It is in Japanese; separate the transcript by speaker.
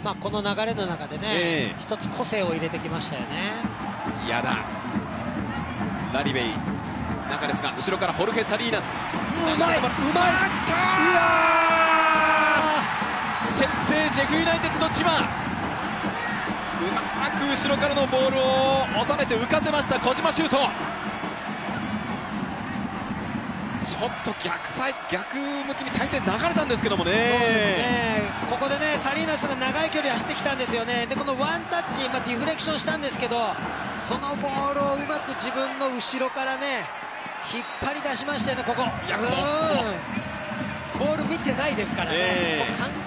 Speaker 1: この流れの中でね、一つ個性を入れてきましたよね。
Speaker 2: やだラリベイ中ですが、後ろからホルヘ・サリーナス、
Speaker 1: うまい、うまい、
Speaker 2: 先制ジェフユナイテッド千葉、うまく後ろからのボールを収めて浮かせました小島修斗。ちょっと逆向きに体勢流れたんですけどもね。
Speaker 1: そうですね、ここでねサリーナスが長い距離走ってきたんですよね。でこのワンタッチ、ディフレクションしたんですけど、そのボールをうまく自分の後ろからね引っ張り出しましたよね。ここボール見てないですからね、もう完